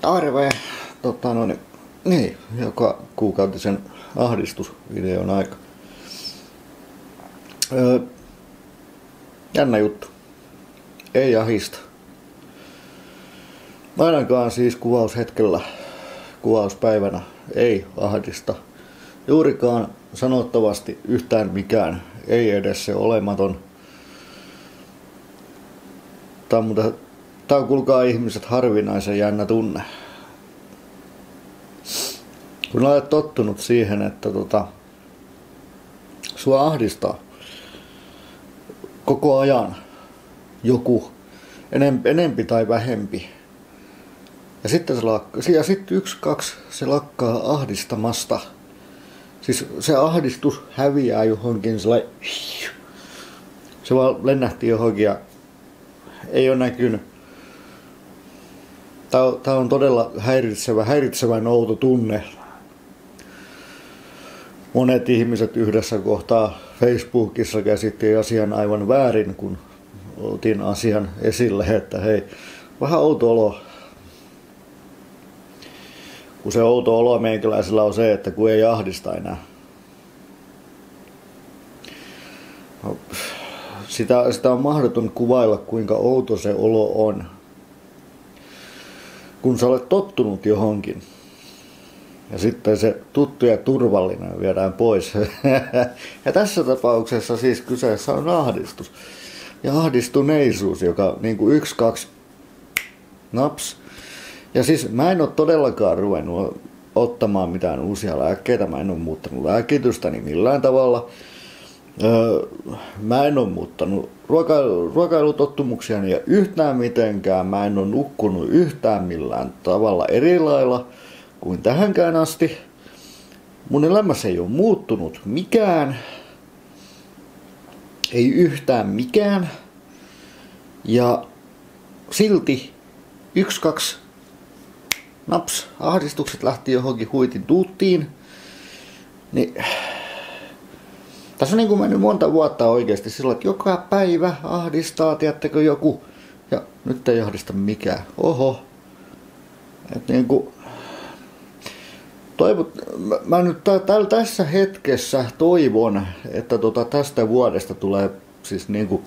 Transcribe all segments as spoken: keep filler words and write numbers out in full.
Tarve, tota no, niin, niin, joka kuukautisen ahdistusvideon aika. Öö, jännä juttu. Ei ahista. Ainakaan siis kuvaushetkellä, kuvauspäivänä ei ahdista. Juurikaan sanottavasti yhtään mikään, ei edes se olematon. Tää on, mutta, tää on kuulkaa ihmiset harvinaisen jännä tunne. Kun olet tottunut siihen, että tota, sua ahdistaa koko ajan joku enempi tai vähempi. Ja sitten se lakkaa, ja sitten yksi, kaksi, se lakkaa ahdistamasta. Siis se ahdistus häviää johonkin sellainen, se vaan lennähti johonkin ja ei ole näkynyt. Tää on, tää on todella häiritsevä, häiritsevän outo tunne. Monet ihmiset yhdessä kohtaa Facebookissa käsitti asian aivan väärin, kun otin asian esille, että hei, vähän outo olo. Kun se outo olo meikäläisellä on se, että kun ei ahdista enää. Sitä, sitä on mahdoton kuvailla, kuinka outo se olo on. Kun sä olet tottunut johonkin. Ja sitten se tuttu ja turvallinen viedään pois. Ja tässä tapauksessa siis kyseessä on ahdistus. Ja ahdistuneisuus, joka niin kuin yksi, kaksi, naps. Ja siis mä en ole todellakaan ruvennut ottamaan mitään uusia lääkkeitä. Mä en ole muuttanut lääkitystäni millään tavalla. Öö, mä en ole muuttanut ruokailu, ruokailutottumuksiani ja yhtään mitenkään. Mä en ole nukkunut yhtään millään tavalla eri lailla kuin tähänkään asti. Mun elämässä ei ole muuttunut mikään. Ei yhtään mikään. Ja silti yksi, kaksi, naps, ahdistukset lähti johonkin huitin tuuttiin. Niin tässä on niin kuin mennyt monta vuotta oikeasti sillä, että joka päivä ahdistaa, tiedättekö, joku. Ja nyt ei ahdista mikään. Oho. Että niin kuin toivot, mä, mä nyt täällä tässä hetkessä toivon, että tota tästä vuodesta tulee siis niin kuin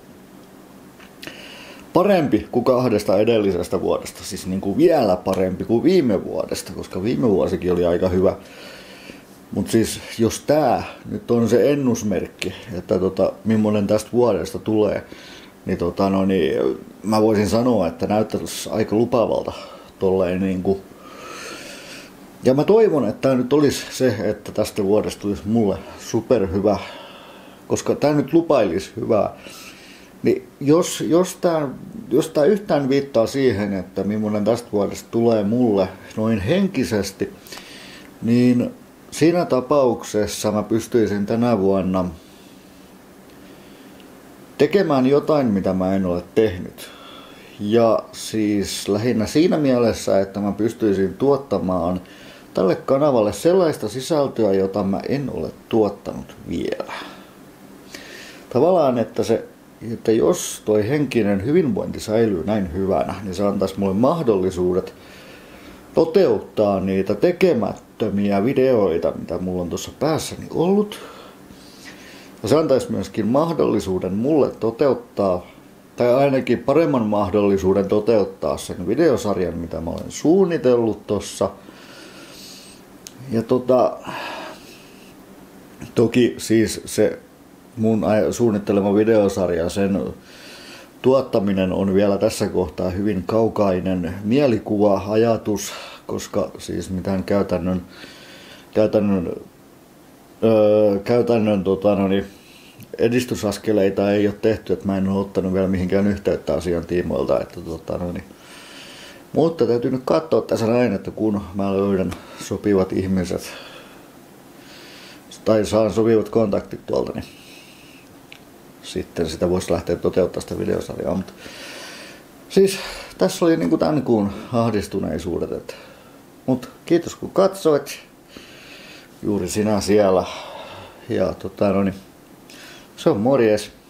parempi kuin kahdesta edellisestä vuodesta. Siis niin kuin vielä parempi kuin viime vuodesta, koska viime vuosikin oli aika hyvä. Mutta siis jos tää nyt on se ennusmerkki, että tota, millainen tästä vuodesta tulee, niin, tota, no, niin mä voisin sanoa, että näyttäisi aika lupaavalta tolleen niinku. Ja mä toivon, että tää nyt olisi se, että tästä vuodesta tulisi mulle superhyvä, koska tää nyt lupailisi hyvää. Niin jos, jos tää, jos tää yhtään viittaa siihen, että millainen tästä vuodesta tulee mulle noin henkisesti, niin siinä tapauksessa mä pystyisin tänä vuonna tekemään jotain, mitä mä en ole tehnyt. Ja siis lähinnä siinä mielessä, että mä pystyisin tuottamaan tälle kanavalle sellaista sisältöä, jota mä en ole tuottanut vielä. Tavallaan, että, se, että jos toi henkinen hyvinvointi säilyy näin hyvänä, niin se antaisi mulle mahdollisuudet toteuttaa niitä tekemättömiä videoita, mitä mulla on tuossa päässäni ollut. Ja se antaisi myöskin mahdollisuuden mulle toteuttaa, tai ainakin paremman mahdollisuuden toteuttaa sen videosarjan, mitä mä olen suunnitellut tossa. Ja tota, toki siis se mun suunnittelema videosarja, sen tuottaminen on vielä tässä kohtaa hyvin kaukainen mielikuva, ajatus, koska siis mitään käytännön, käytännön, öö, käytännön tota, no niin, edistysaskeleita ei ole tehty, että mä en ole ottanut vielä mihinkään yhteyttä asian tiimoilta. Että, tota, no niin. Mutta täytyy nyt katsoa tässä näin, että kun mä löydän sopivat ihmiset tai saan sopivat kontaktit tuolta, niin sitten sitä voisi lähteä toteuttamaan sitä videosarjaa. Mutta siis tässä oli niinku tämän kuun ahdistuneisuudet. Että. Mut kiitos kun katsoit. Juuri sinä siellä. Ja tota no niin, se on morjes.